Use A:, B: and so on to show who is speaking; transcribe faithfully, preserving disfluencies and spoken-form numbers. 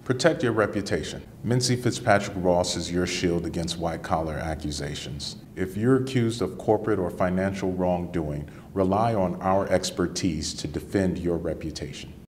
A: Protect your reputation. Mincy Fitzpatrick Ross is your shield against white-collar accusations. If you're accused of corporate or financial wrongdoing, rely on our expertise to defend your reputation.